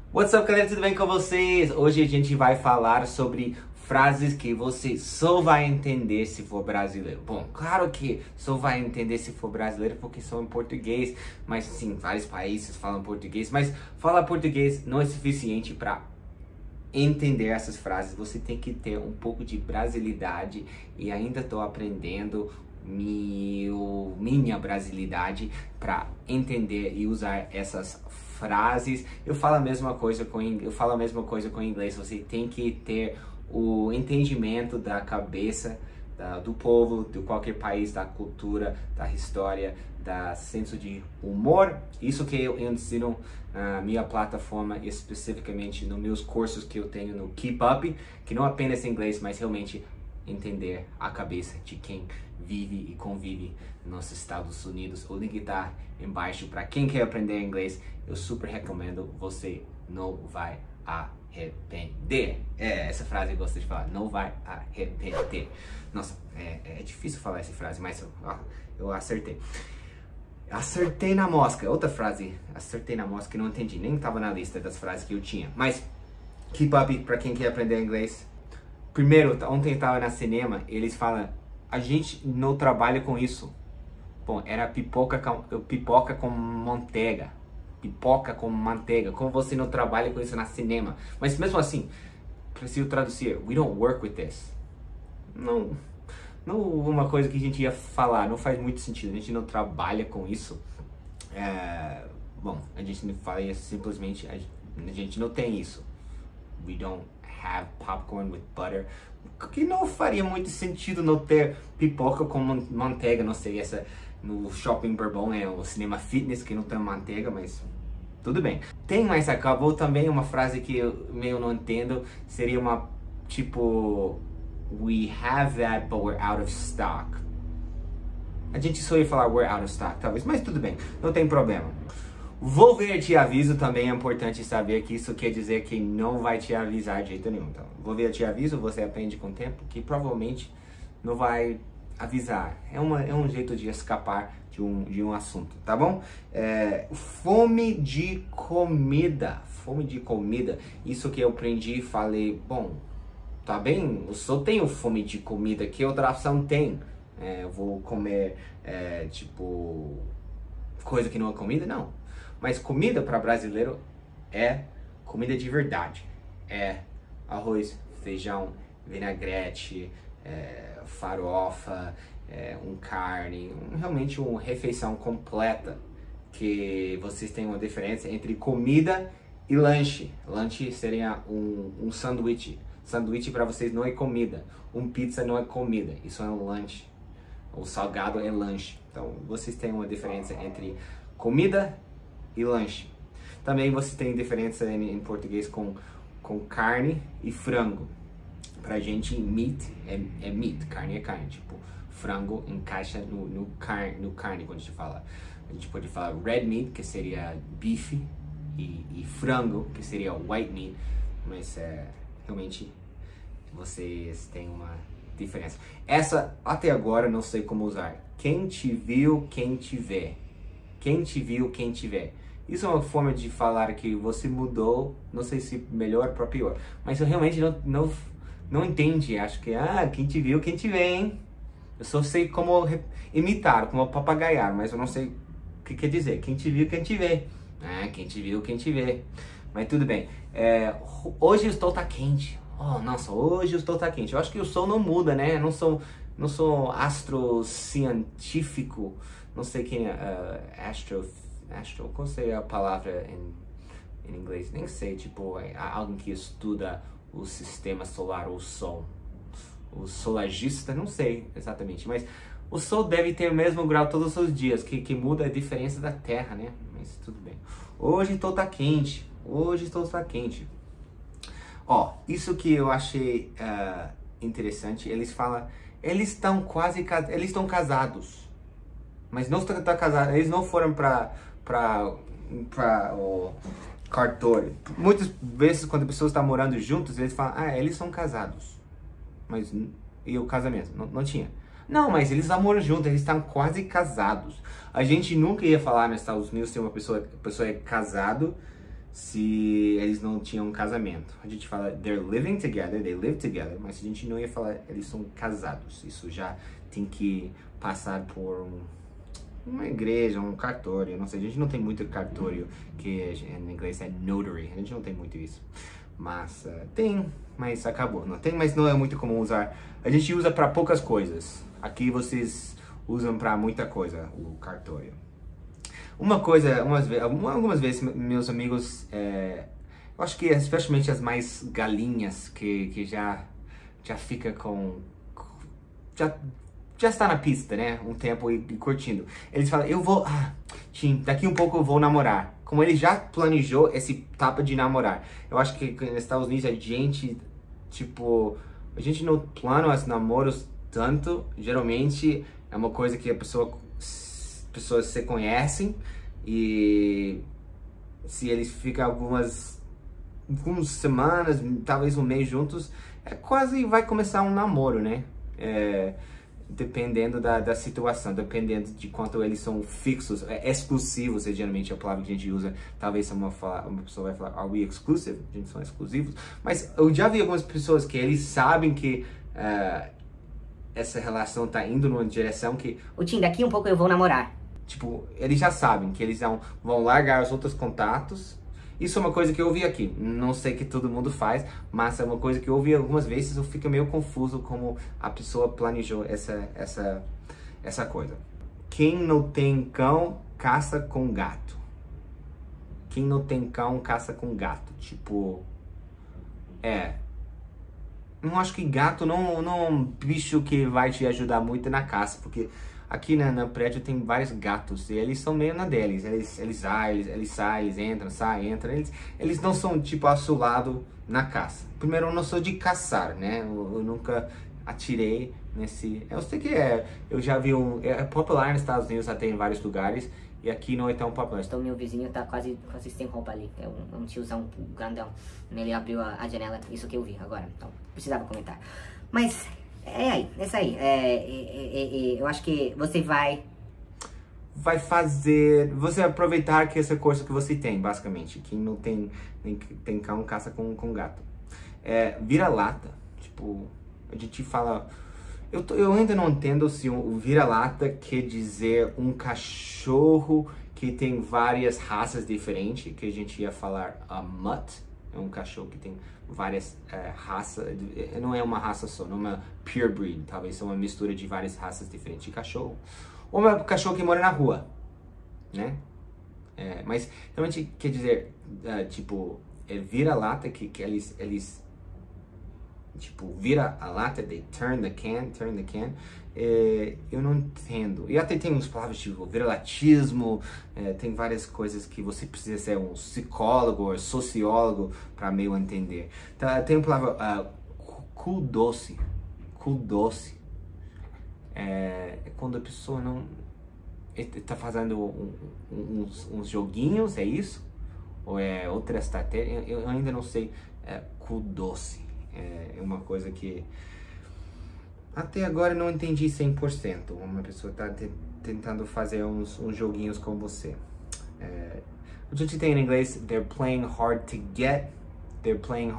What's up, galera? Tudo bem com vocês? Hoje a gente vai falar sobre frases que você só vai entender se for brasileiro. Bom, claro que só vai entender se for brasileiro porque são em português, mas sim, vários países falam português, mas falar português não é suficiente para entender essas frases. Você tem que ter um pouco de brasilidade e ainda estou aprendendo minha brasilidade para entender e usar essas frases. Eu falo a mesma coisa com inglês. Você tem que ter o entendimento da cabeça do povo, de qualquer país, da cultura, da história, da senso de humor. Isso que eu ensino na minha plataforma, especificamente nos meus cursos que eu tenho no Keep Up, que não apenas em inglês, mas realmente entender a cabeça de quem vive e convive nos Estados Unidos. O link está embaixo para quem quer aprender inglês. Eu super recomendo, você não vai arrepender. Essa frase eu gosto de falar, não vai arrepender. Nossa, é difícil falar essa frase, mas eu acertei. Acertei na mosca. Outra frase, acertei na mosca, que não entendi, nem estava na lista das frases que eu tinha. Mas, Keep Up, para quem quer aprender inglês. Primeiro, ontem eu estava na cinema, eles falam, a gente não trabalha com isso. Bom, era pipoca com manteiga. Pipoca com manteiga. Como você não trabalha com isso na cinema? Mas mesmo assim, preciso traduzir. We don't work with this. Não uma coisa que a gente ia falar. Não faz muito sentido. A gente não trabalha com isso. Bom, a gente não fala isso, simplesmente. A gente não tem isso. We don't have popcorn with butter. Que não faria muito sentido não ter pipoca com manteiga. Não sei, essa no Shopping Bourbon é o cinema fitness que não tem manteiga, mas tudo bem. Tem mais acabou também uma frase que eu meio não entendo. Seria uma tipo, we have that but we're out of stock. A gente só ia falar we're out of stock talvez, mas tudo bem, não tem problema. Vou ver, te aviso, também é importante saber que isso quer dizer que não vai te avisar de jeito nenhum. Então, vou ver, te aviso, você aprende com o tempo, que provavelmente não vai avisar. É um jeito de escapar de um assunto, tá bom? Fome de comida. Fome de comida. Isso que eu aprendi, falei, bom, tá bem, eu só tenho fome de comida, que outra opção tem? Eu vou comer, tipo, coisa que não é comida? Não. Mas comida para brasileiro é comida de verdade. É arroz, feijão, vinagrete, farofa, carne, realmente uma refeição completa. Que vocês têm uma diferença entre comida e lanche. Lanche seria um sanduíche. Sanduíche para vocês não é comida. Pizza não é comida. Isso é um lanche. O salgado é lanche. Então vocês têm uma diferença entre comida e lanche. Também você tem diferença em português com carne e frango. Pra gente, meat é meat, carne é carne. Tipo, frango encaixa no carne quando a gente fala. A gente pode falar red meat, que seria beef, e frango, que seria white meat. Mas realmente vocês têm uma diferença. Essa, até agora, não sei como usar. Quem te viu, quem te vê. Quem te viu, quem te vê. Isso é uma forma de falar que você mudou, não sei se melhor para pior, mas eu realmente não entendi. Acho que, quem te viu, quem te vê, hein? Eu só sei como imitar, como papagaiar, mas eu não sei o que quer dizer. Quem te viu, quem te vê. Quem te viu, quem te vê. Mas tudo bem. Hoje o sol tá quente. Oh, nossa, hoje o sol tá quente. Eu acho que o sol não muda, né? Eu não sou astrocientífico. Não sei quem é astro, qual seria a palavra em inglês? Nem sei, tipo, alguém que estuda o sistema solar ou o sol. O solarista, não sei exatamente, mas o sol deve ter o mesmo grau todos os dias, que muda a diferença da Terra, né? Mas tudo bem. Hoje estou tá quente, Ó, isso que eu achei interessante, eles falam, eles estão casados. Mas não estão casados, eles não foram para o cartório. Muitas vezes quando pessoas estão morando juntos, eles falam, eles são casados. Mas e o casamento? Não tinha. Não, mas eles namoram juntos, eles estão quase casados. A gente nunca ia falar nos Estados Unidos se uma pessoa é casado se eles não tinham um casamento. A gente fala they're living together, they live together, mas a gente não ia falar eles são casados. Isso já tem que passar por uma igreja, um cartório, não sei. A gente não tem muito cartório, que em inglês é notary. A gente não tem muito isso. Mas tem, mas acabou. Não tem, mas não é muito comum usar. A gente usa para poucas coisas. Aqui vocês usam para muita coisa o cartório. Uma coisa, algumas vezes meus amigos, eu acho que especialmente as mais galinhas que já fica já está na pista, né, um tempo e curtindo. Eles falam, Tim, daqui um pouco eu vou namorar. Como ele já planejou esse etapa de namorar. Eu acho que nos Estados Unidos a gente não plana os namoros tanto. Geralmente é uma coisa que pessoas se conhecem e se eles ficam algumas semanas, talvez um mês juntos, quase vai começar um namoro, né? Dependendo da situação, dependendo de quanto eles são fixos, exclusivos, é geralmente a palavra que a gente usa. Talvez uma pessoa vai falar, are we exclusive? A gente são exclusivos. Mas eu já vi algumas pessoas que eles sabem que essa relação tá indo numa direção que... O Tim, daqui um pouco eu vou namorar. Tipo, eles já sabem que eles vão largar os outros contatos. Isso é uma coisa que eu ouvi aqui. Não sei que todo mundo faz, mas é uma coisa que eu ouvi algumas vezes. Eu fico meio confuso como a pessoa planejou essa coisa. Quem não tem cão, caça com gato. Quem não tem cão, caça com gato. Tipo, não acho que gato não é um bicho que vai te ajudar muito na caça, porque aqui no prédio tem vários gatos e eles são meio na deles. Eles saem, eles entram, saem, entram. Eles não são tipo assolados na caça. Primeiro, eu não sou de caçar, né? Eu nunca atirei nesse... Eu sei que eu já vi é popular nos Estados Unidos, até em vários lugares. E aqui não é tão popular. Então meu vizinho tá quase sem roupa ali. É um tiozão grandão. Ele abriu a janela, isso que eu vi agora. Então, precisava comentar. Mas... é isso aí. Eu acho que você vai aproveitar que essa coisa que você tem, basicamente. Quem não tem cão, caça com gato. Vira-lata. Tipo, a gente fala... Eu ainda não entendo se o vira-lata quer dizer um cachorro que tem várias raças diferentes, que a gente ia falar a mutt. É um cachorro que tem várias raças, não é uma raça só, não é uma pure breed, talvez é uma mistura de várias raças diferentes de cachorro. Ou um cachorro que mora na rua, né? Mas realmente quer dizer, tipo, vira-lata, que eles tipo, vira a lata, they turn the can. Eu não entendo. E até tem uns palavras tipo viralatismo, tem várias coisas que você precisa ser um psicólogo ou sociólogo para meio entender. Tem a palavra cu doce. É quando a pessoa não está fazendo uns joguinhos, é isso? Ou é outra estratégia? Eu ainda não sei. Cu doce. É uma coisa que até agora não entendi 100%. Uma pessoa está tentando fazer uns joguinhos com você. A gente tem em inglês, they're playing hard to get, they're playing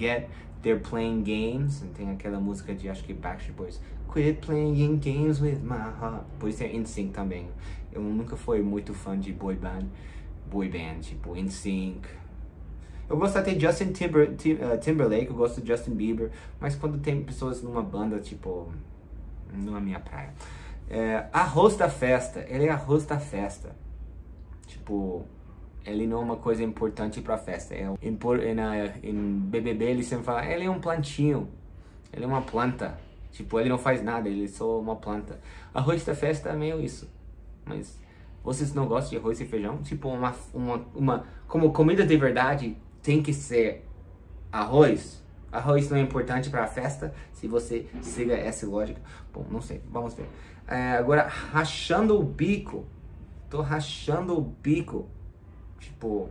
games. Tem aquela música de, acho que Backstreet Boys, quit playing games with my heart. Por isso é NSYNC também. Eu nunca fui muito fã de boy band, tipo NSYNC. Eu gosto até de Justin Timberlake, eu gosto de Justin Bieber, mas quando tem pessoas numa banda, tipo, não é minha praia. Arroz da festa, ele é arroz da festa. Tipo, ele não é uma coisa importante pra festa. Em BBB ele sempre fala, ele é um plantinho, ele é uma planta. Tipo, ele não faz nada, ele é só uma planta. Arroz da festa é meio isso. Mas vocês não gostam de arroz e feijão? Tipo, como comida de verdade, tem que ser arroz. Arroz não é importante para a festa, se você siga essa lógica. Bom, não sei, vamos ver. Agora, rachando o bico. Tô rachando o bico. Tipo,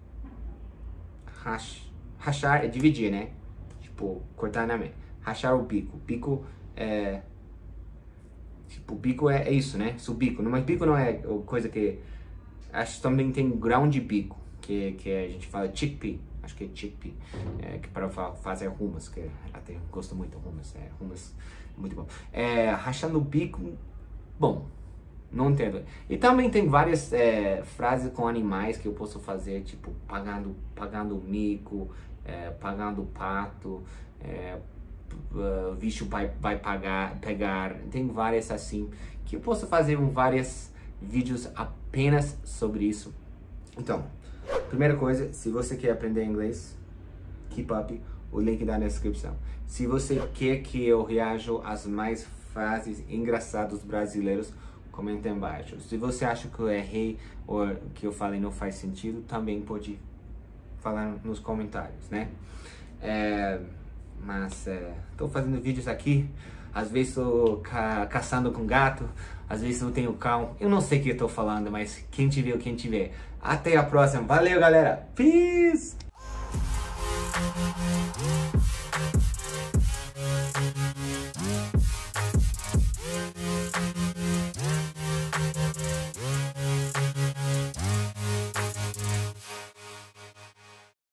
rachar é dividir, né? Tipo, cortar na meia. Rachar o bico. Bico é... Tipo, bico é isso, né? Isso, bico. Mas bico não é coisa que... Acho que também tem grão de bico. que a gente fala chickpea, acho que é chickpea, que para fazer hummus, que até gosto muito de hummus, hummus muito bom. Rachando o bico, bom, não entendo. E também tem várias frases com animais que eu posso fazer, tipo pagando mico, pagando pato, o bicho vai pegar. Tem várias assim que eu posso fazer vários vídeos apenas sobre isso. Então, primeira coisa, se você quer aprender inglês, keep up, o link tá na descrição. Se você quer que eu reaja às mais frases engraçadas brasileiras, comenta embaixo. Se você acha que eu errei ou que eu falei não faz sentido, também pode falar nos comentários, né? Mas tô fazendo vídeos aqui, às vezes tô caçando com gato, às vezes não tenho cão, eu não sei o que eu tô falando, mas quem te vê, quem te vê. Até a próxima, valeu galera, peace!